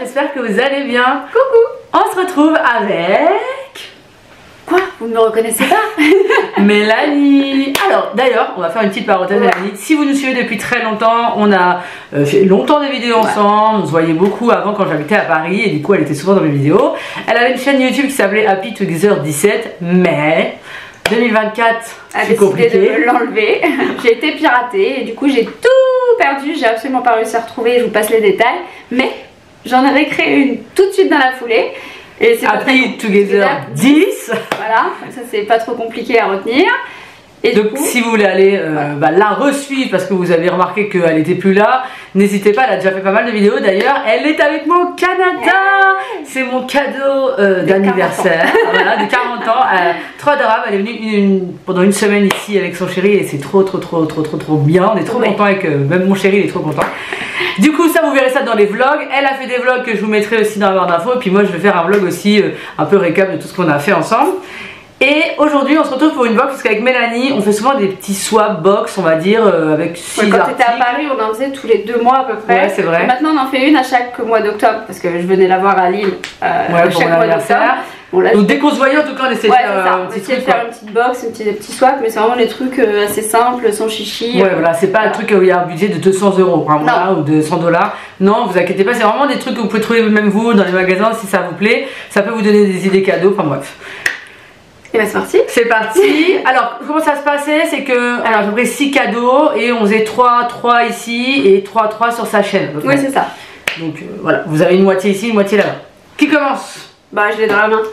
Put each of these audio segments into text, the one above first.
j'espère que vous allez bien. Coucou. On se retrouve avec... Quoi? Vous ne me reconnaissez pas? Mélanie. Alors d'ailleurs, on va faire une petite parenthèse, Mélanie. Si vous nous suivez depuis très longtemps, on a fait longtemps des vidéos ensemble. On se voyait beaucoup avant quand j'habitais à Paris et du coup elle était souvent dans mes vidéos. Elle avait une chaîne YouTube qui s'appelait Happy Together 17, mais 2024 c'est compliqué. Décidé de l'enlever. J'ai été piratée et du coup j'ai tout perdu. J'ai absolument pas réussi à retrouver. Je vous passe les détails, mais j'en avais créé une tout de suite dans la foulée. Et c'est Happy Together 10. Voilà, ça c'est pas trop compliqué à retenir. Et donc si vous voulez aller la re-suivre parce que vous avez remarqué qu'elle n'était plus là, n'hésitez pas, elle a déjà fait pas mal de vidéos. D'ailleurs, elle est avec moi au Canada. C'est mon cadeau d'anniversaire, voilà, de 40 ans. Trop adorable, elle est venue pendant une semaine ici avec son chéri et c'est trop bien. On est trop content avec, même mon chéri il est trop content. Du coup ça vous verrez ça dans les vlogs. Elle a fait des vlogs que je vous mettrai aussi dans la barre d'infos. Et puis moi je vais faire un vlog aussi un peu récap de tout ce qu'on a fait ensemble. Et aujourd'hui on se retrouve pour une box parce qu'avec Mélanie on fait souvent des petits swap box, on va dire, avec 6 quand tu étais à Paris on en faisait tous les 2 mois à peu près. Ouais, c'est vrai. Et maintenant on en fait une à chaque mois d'octobre parce que je venais la voir à Lille pour mon anniversaire. Bon, là, donc dès qu'on se voyait en tout cas on essayait de faire une petite box, un petit swap, mais c'est vraiment des trucs assez simples, sans chichi. Ouais voilà, c'est pas un truc où il y a un budget de 200 €, hein, voilà, ou de 100 $. Non, vous inquiétez pas, c'est vraiment des trucs que vous pouvez trouver même vous dans les magasins si ça vous plaît. Ça peut vous donner des idées cadeaux, enfin bref. Et bah c'est parti. C'est parti. Alors comment ça se passait, c'est que alors à peu près 6 cadeaux et on faisait 3 ici et 3 sur sa chaîne. Oui c'est ça. Donc voilà, vous avez une moitié ici, une moitié là-bas. Qui commence? Bah je l'ai dans la main.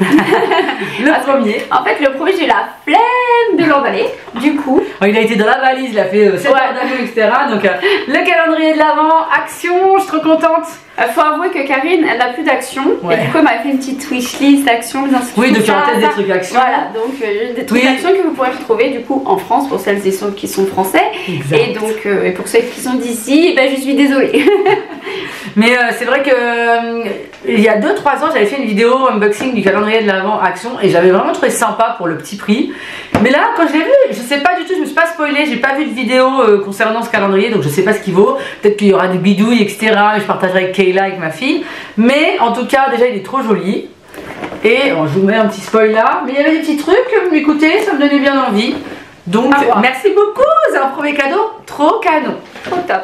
Le premier. En fait le premier j'ai la flemme de l'emballer. Du coup. Alors, il a été dans la valise, il a fait 7 heures d'avion, etc. Donc le calendrier de l'Avent, action, je suis trop contente. Faut avouer que Karine elle n'a plus d'action. Et du coup elle m'a fait une petite wishlist action. Oui, donc il y a peut-être des trucs action. Voilà, donc des trucs d'action que vous pourrez retrouver du coup en France pour celles et ceux qui sont français. Exact. Et donc et pour ceux qui sont d'ici, ben, je suis désolée. Mais c'est vrai que il y a 2-3 ans j'avais fait une vidéo unboxing du calendrier de l'Avent action et j'avais vraiment trouvé sympa pour le petit prix. Mais là quand je l'ai vu, je sais pas du tout, je me suis pas spoilée, j'ai pas vu de vidéo concernant ce calendrier donc je sais pas ce qu'il vaut. Peut-être qu'il y aura des bidouilles etc. Je partagerai avec Kayla, avec ma fille. Mais en tout cas déjà il est trop joli. Et je vous mets un petit spoil là. Mais il y avait des petits trucs, écoutez, ça me donnait bien envie. Donc merci beaucoup, c'est un premier cadeau, trop canon. Trop top.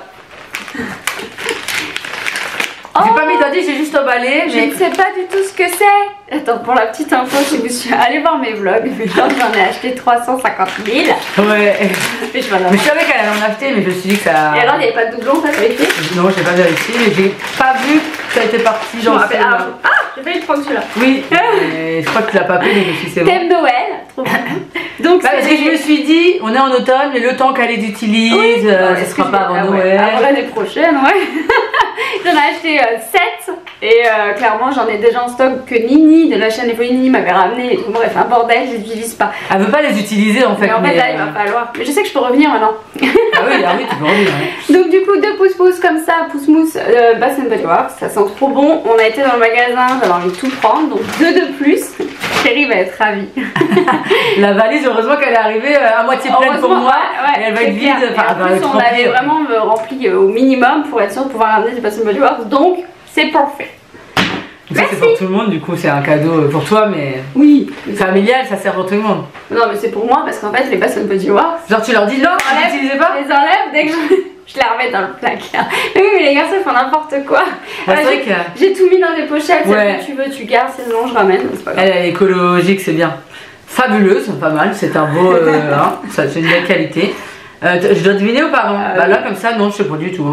J'ai pas mis d'indice, j'ai juste emballé. Je ne sais pas du tout ce que c'est. Attends, pour la petite info, si vous suis allé voir mes vlogs, j'en ai acheté 350 000. Ouais. Mais je savais qu'elle allait en acheter, mais je me suis dit que ça. Et alors, il n'y avait pas de doublon, ça vérifié? Non, j'ai pas vérifié, mais j'ai pas vu que ça était parti. Genre, j'ai failli le prendre celui-là. Oui, mais je crois que tu l'as pas pris, donc je me suis dit c'est bon. Thème Noël, trop bien. Donc, parce que je me suis dit, on est en automne, mais le temps qu'elle les utilise, ça sera pas avant Noël. Avant l'année prochaine, ouais. J'en ai acheté 7 et clairement j'en ai déjà en stock que Nini de la chaîne Les Folies Nini m'avait ramené et tout. Bref, un bordel, je les utilise pas. Elle veut pas les utiliser en fait. Mais en fait là il va falloir. Mais je sais que je peux revenir maintenant. Ah oui, tu peux revenir. Ouais. Donc du coup 2 pouces comme ça, pouce mousse Bath & Body Works, ça sent trop bon. On a été dans le magasin, j'avais envie de tout prendre, donc 2 de plus. Chérie va être ravie. La valise, heureusement qu'elle est arrivée à moitié pleine pour moi. Et elle va être vide. Enfin, on avait vraiment rempli au minimum pour être sûr de pouvoir ramener du Bath & Body Works. Donc c'est parfait. Ça c'est pour tout le monde, du coup c'est un cadeau pour toi, mais oui, familial, ça sert pour tout le monde. Non mais c'est pour moi parce qu'en fait les Bath & Body Works, genre tu leur dis non, n'utilisez pas. Je les enlève dès que je les remets dans le placard. Mais oui, mais les garçons font n'importe quoi. J'ai tout mis dans des pochettes, celle que tu veux tu gardes, sinon je ramène. Elle est écologique, c'est bien. Fabuleuse, pas mal, c'est un beau, c'est une belle qualité. Je dois deviner ou pas? Bah là comme ça non, je sais pas du tout.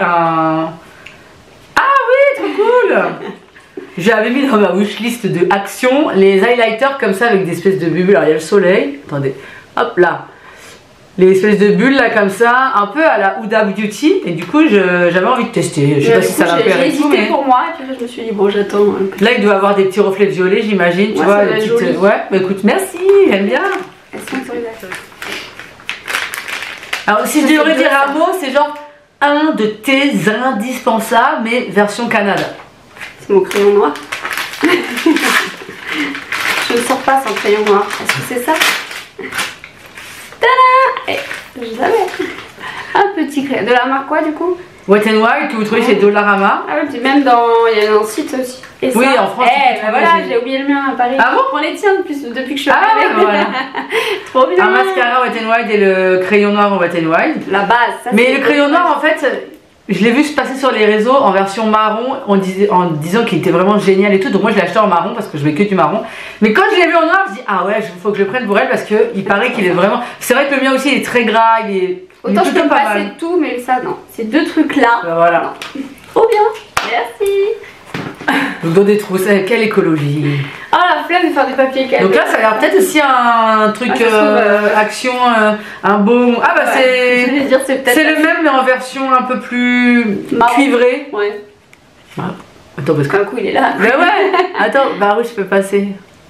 Ah oui, trop cool. J'avais mis dans ma wishlist de Action les highlighters comme ça avec des espèces de bulles. Alors il y a le soleil, attendez, hop là, les espèces de bulles là comme ça, un peu à la Huda Beauty. Et du coup j'avais envie de tester. Je sais pas si ça va plaire et tout, mais pour moi. Et puis je me suis dit bon j'attends. Là il doit avoir des petits reflets violets, j'imagine. Tu vois, les petites. Ouais, bah écoute, merci, j'aime bien. Elles sont alors si je devrais dire un mot, c'est genre un de tes indispensables, mais version Canada. C'est mon crayon noir. Je ne sors pas sans crayon noir. Est-ce que c'est ça? Tada! Je savais. Un petit crayon. De la marque quoi du coup? Wet n Wild que vous trouvez chez Dollarama. Ah ouais, puis même il y a un site aussi. Et oui, ça, en France. voilà, j'ai oublié le mien à Paris. Ah bon? Prends les tiens depuis que je suis arrivée. arrivée. Voilà. Trop bien. Un mascara Wet n Wild et le crayon noir en Wet n Wild. La base. Ça, mais le crayon noir, en fait, je l'ai vu se passer sur les réseaux en version marron en disant qu'il était vraiment génial et tout. Donc moi je l'ai acheté en marron parce que je mets que du marron. Mais quand je l'ai vu en noir, je dis ah ouais, il faut que je le prenne pour elle parce qu'il paraît qu'il est vraiment. C'est vrai que le mien aussi il est très gras, autant je peux me passer de tout, mais ça non. Ces deux trucs là. Ben voilà. Trop bien. Merci. Donc dans des trousses, quelle écologie. Ah la flemme de faire du papier calme. Donc là ça a l'air peut-être aussi un truc action, un baume. Ah bah c'est le même mais en version un peu plus cuivrée. Ouais. Ah. Attends parce qu'un coup il est là. Bah ouais. Attends, bah oui je peux passer.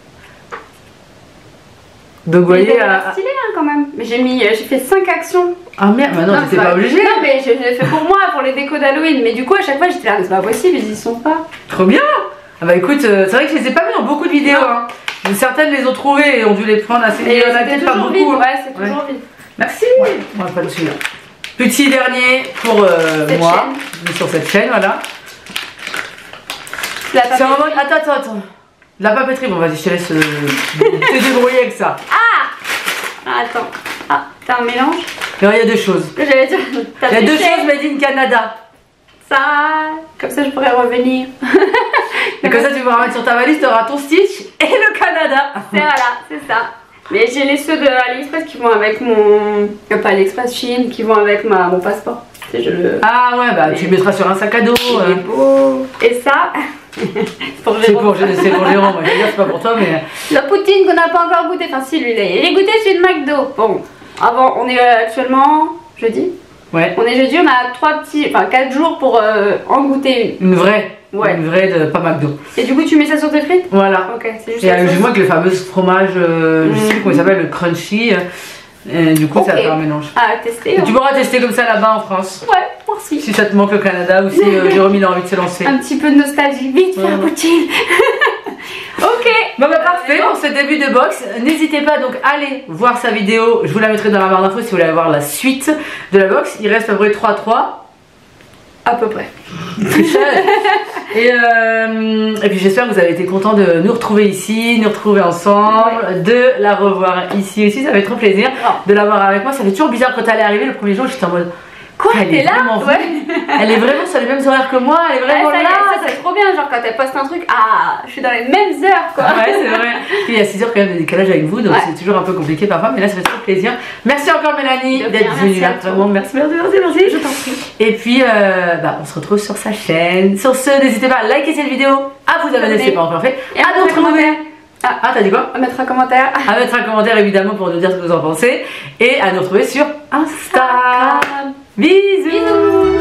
Donc vous voyez. Stylé hein, quand même. Mais j'ai fait 5 actions. Ah merde, bah non, t'es pas obligé. Non mais je l'ai fait pour moi, pour les décos d'Halloween. Mais du coup à chaque fois j'étais là, c'est pas possible, ils y sont pas. Trop bien. Ah bah écoute, c'est vrai que je les ai pas vus dans beaucoup de vidéos. Hein. Certaines les ont trouvées et ont dû les prendre assez vite. C'est toujours vide, ouais, c'est toujours vide. Merci. Ouais, on va pas dessus là. Petit dernier pour moi, sur cette chaîne, voilà. C'est un moment. Attends. La papeterie, bon vas-y, je te laisse te débrouiller avec ça. Attends. Ah, t'as un mélange? Alors il y a deux choses. J'allais dire. Il y a deux choses made in Canada. Ça, comme ça je pourrais revenir. Et comme ça tu pourras mettre sur ta valise, tu auras ton Stitch et le Canada. Voilà, c'est ça. Mais j'ai les ceux de AliExpress qui vont avec mon. Pas AliExpress, Chine, qui vont avec mon passeport. Ah ouais, bah tu le mettras sur un sac à dos. Il est beau. Et ça. C'est pour Jérôme, moi je veux dire c'est pas pour toi mais... La poutine qu'on n'a pas encore goûté, enfin si lui il est goûté celui de McDo. Bon, avant on est actuellement jeudi. Ouais. On est jeudi, on a 4 jours pour en goûter une. Une vraie. Ouais. Une vraie de pas McDo. Et du coup tu mets ça sur tes frites? Voilà. Ok, c'est juste. Et moi avec le fameux fromage, je sais plus comment il s'appelle, le crunchy. Du coup ça va faire un mélange. Ah, tester. Et tu pourras tester comme ça là-bas en France. Ouais, merci. Si ça te manque le Canada ou si Jérôme il a envie de se lancer. Un petit peu de nostalgie, vite faire poutine. Ok. Bon bah parfait pour ce début de box. N'hésitez pas donc à aller voir sa vidéo. Je vous la mettrai dans la barre d'infos si vous voulez avoir la suite de la box. Il reste à peu près 3-3. À peu près. Et puis j'espère que vous avez été contents de nous retrouver ici, nous retrouver ensemble, de la revoir ici aussi, ça fait trop plaisir de l'avoir avec moi. Ça fait toujours bizarre quand elle est arrivée le premier jour, j'étais en mode quoi, elle est là, elle est vraiment sur les mêmes horaires que moi, elle est vraiment là. Ça c'est trop bien, genre quand elle poste un truc, je suis dans les mêmes heures quoi. Ouais c'est vrai. Puis il y a 6 heures quand même de décalage avec vous, donc c'est toujours un peu compliqué parfois, mais là ça fait trop plaisir. Merci encore Mélanie d'être venue là, vraiment merci. Je t'en prie. Et puis on se retrouve sur sa chaîne. Sur ce, n'hésitez pas à liker cette vidéo, à vous abonner si ce n'est pas encore fait, et à nous retrouver. T'as dit quoi? À mettre un commentaire. À mettre un commentaire évidemment pour nous dire ce que vous en pensez. Et à nous retrouver sur Instagram. Bisous.